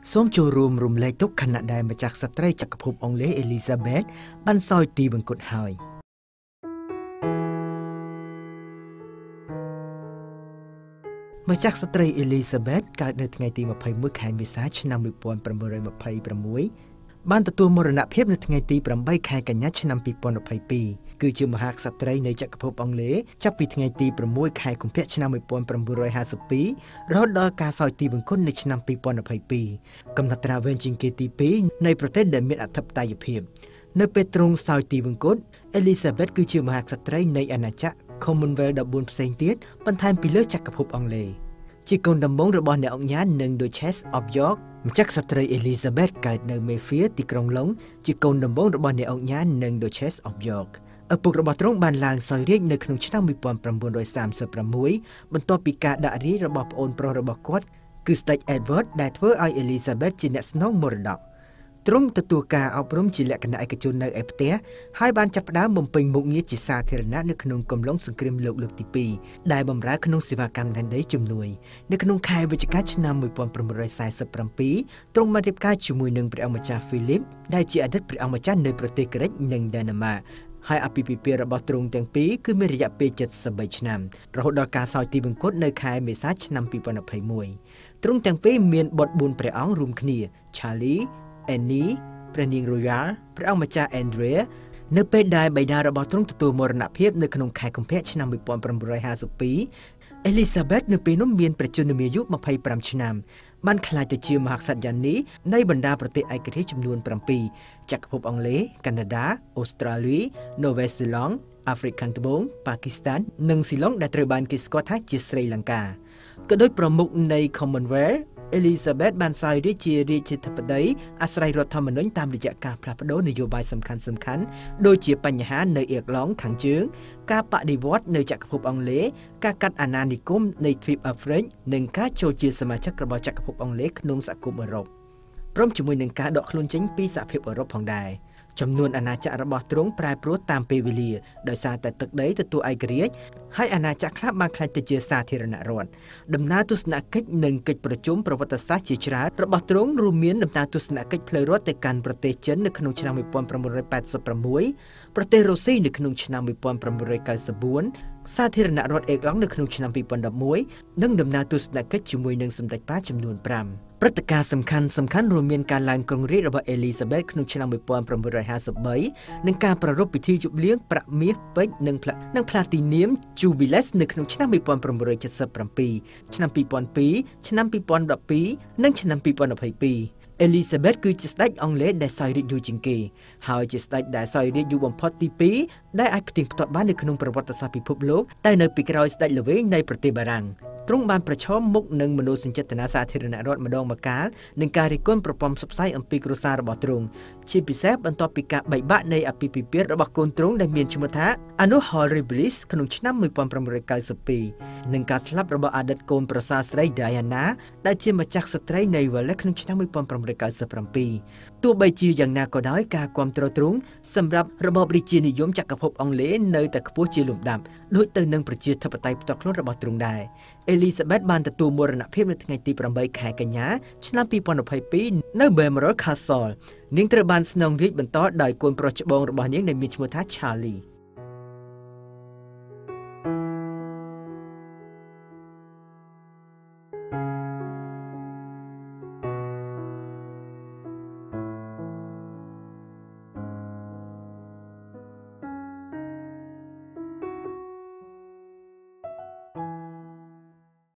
សូមចូលរួមរំលែកទុក្ខខណៈដែលម្ចាស់ស្ត្រីចក្រភពអង់គ្លេសអេលីសាប៊ែតបានសោយទីបង្គត់ហើយម្ចាស់ស្ត្រីអេលីសាប៊ែតកើតនៅថ្ងៃទី21ខែមេសាឆ្នាំ1926បានទទួលមរណភាពនៅថ្ងៃទី8ខែកញ្ញាឆ្នាំ2022គឺជាមហាក្សត្រីនៃចក្រភពអង់គ្លេសចាប់ពីថ្ងៃទី6ខែកុម្ភៈឆ្នាំ1952រហូតដល់ការសោយទីបង្គត់នៅឆ្នាំ2022កំណត់ត្រាវែងជាងគេទី2នៃប្រទេសដែលមានអធិបតេយ្យភាពនៅពេលទ្រង់សោយទីបង្គត់អេលីសាប៊ែតគឺជាមហាក្សត្រីនៃអាណាចក្រ Commonwealth 14ផ្សេងទៀតបន្ថែមពីលើចក្រភពអង់គ្លេសជាកូនដំបូងរបស់អ្នកអង្គញារនិង Duchess of York ម្ចាស់ស្ត្រីអេលីសាប៊ែតកើតនៅ Mayfair ទីក្រុងឡុងជាកូនដំបូងរបស់អ្នកអង្គញារនិង Duchess of York ឪពុករបស់ទ្រង់បានឡើងសោយរាជ្យនៅក្នុងឆ្នាំ1936បន្ទាប់ពីការដាក់រាជ្យរបស់ប្អូនប្រុសរបស់គាត់គឺស្ដេច Edward ដែលធ្វើឲ្យ Elizabeth ជាអ្នកស្នងមរតកទ្រង់ទទួលការអប់រំជាលក្ខណៈឯកជននៅឯផ្ទះហើយបានចាប់ផ្ដើមបំពេញមុខងារជាសាធារណៈនៅក្នុងកំឡុងសង្គ្រាមលោកលើកទី2ដែលបម្រើក្នុងសេវាកម្មដែនដីជំនួយនៅក្នុងខែវិច្ឆិកាឆ្នាំ1947ទ្រង់បានរៀបការជាមួយនឹងព្រះអង្គម្ចាស់ Philip ដែលជាអតីតព្រះអង្គម្ចាស់នៅប្រទេសក្រិកនិងដេណម៉ាកហើយអាពាហ៍ពិពាហ៍របស់ទ្រង់ទាំងពីរគឺមានរយៈពេល73ឆ្នាំរហូតដល់ការសោយទីបង្គត់នៅខែមេសាឆ្នាំ2021ទ្រង់ទាំងពីរមានបុត្រ4ព្រះអង្គរួមគ្នា Charlie Annie ព្រះនាង Royal ព្រះអង្គម្ចាស់ Andrea នៅពេលដែលបិតារបស់ទ្រង់ទទួលមរណភាពនៅក្នុងខែកុម្ភៈឆ្នាំ1952 Elizabeth នៅពេលនោះមានព្រះជន្មាយុ25ឆ្នាំបានក្លាយទៅជាមហាក្សត្រយ៉ាងនេះនៃបណ្ដាប្រទេសឯករាជ្យចំនួន7ចក្រភពអង់គ្លេស កាណាដា អូស្ត្រាលី នូវែលសេឡង់ អាហ្វ្រិកខាងត្បូង ប៉ាគីស្ថាននិងស៊ីឡុងដែលត្រូវបានគេស្គាល់ថាជាស្រីលង្កាក៏ដូចប្រមុខនៃ Commonwealth Elizabeth បានសោយរាជ្យជារាជាធិបតីអាស្រ័យរដ្ឋធម្មនុញ្ញតាមរយៈការផ្លាស់ប្ដូរនយោបាយសំខាន់ៗដូចជាបញ្ហានៅអៀកឡង់ខាងជើងការបដិវត្តនៅចក្រភពអង់គ្លេសការកាត់អាណានិគមនៃទ្វីបអាហ្វ្រិកនិងការចូលជាសមាជិករបស់ចក្រភពអង់គ្លេសក្នុងសហគមន៍អឺរ៉ុបព្រមជាមួយនឹងការដកខ្លួនចេញពីសហភាពអឺរ៉ុបផងដែរចំនួនអាណាចក្ររបស់ទ្រង់ប្រែប្រួលតាមពេលវេលាដោយសារតែទឹកដីទទួលឯករាជ្យហើយអាណាចក្រខ្លះបានក្លាយទៅជាសាធារណរដ្ឋដំណើរទស្សនកិច្ចនិងកិច្ចប្រជុំប្រវត្តិសាស្ត្រជាច្រើនរបស់ទ្រង់រួមមានដំណើរទស្សនកិច្ចផ្លូវរដ្ឋទៅកាន់ប្រទេសចិននៅក្នុងឆ្នាំ1986ប្រទេសរុស្ស៊ីនៅក្នុងឆ្នាំ1994សាធារណរដ្ឋអេកឡង់នៅក្នុងឆ្នាំ2011និងដំណើរទស្សនកិច្ចជាមួយនឹងសម្ដេចប៉ាចំនួន5ព្រឹត្តិការណ៍សំខាន់រួមមានការឡើងគ្រងរាជ្យរបស់ Elizabeth ក្នុងឆ្នាំ1953និងការប្រារព្ធពិធីជប់លៀងប្រាក់មាសពេជ្រនិង Platinum Jubilees នៅក្នុងឆ្នាំ1977ឆ្នាំ2002ឆ្នាំ2012និងឆ្នាំ2022Elizabeth គឺជាស្ដេចអង់គ្លេសដែលសោយរាជ្យយូរជាងគេហើយជាស្ដេចដែលសោយរាជ្យយូរបំផុតទី2ដែលអាចផ្ទៀងផ្ទាត់បាននៅក្នុងប្រវត្តិសាស្ត្រពិភពលោកតែនៅពីក្រោយស្ដេចល្វែងនៃប្រទេសបារាំងទ្រង់បានប្រឈមមុខនឹងមនោសញ្ចេតនាសាធារណរដ្ឋម្ដងម្កាលនិងការរិះគន់ប្រព័ន្ធផ្សព្វផ្សាយអំពីគ្រួសាររបស់ទ្រង់ជាពិសេសបន្ទាប់ពីការបែកបាក់នៃអាពាហ៍ពិពាហ៍របស់កូនទ្រង់ដែលមានឈ្មោះថា Anu Horribilis ក្នុងឆ្នាំ1992និងការស្លាប់របស់អតីតកូនប្រសារស្រី Diana ដែលជាម្ចាស់ស្ត្រីនៃ Wales ក្នុងឆ្នាំ1997ទោះបីជាយ៉ាងណាក៏ដោយការគាំទ្រទ្រង់សម្រាប់របបរាជានិយមចក្រភពអង់គ្លេសនៅតែខ្ពស់ជាលំដាប់ដូចទៅនឹងប្រជាធិបតេយ្យផ្ទាល់ខ្លួនរបស់ទ្រង់ដែរElizabeth បានទទួលមរណភាពនៅថ្ងៃទី8ខែកញ្ញាឆ្នាំ2022នៅ Balmoral Castle នាងត្រូវបានស្នងរាជ្យបន្តដោយកូនប្រុសច្បងរបស់នាងដែលមានឈ្មោះថា Charlie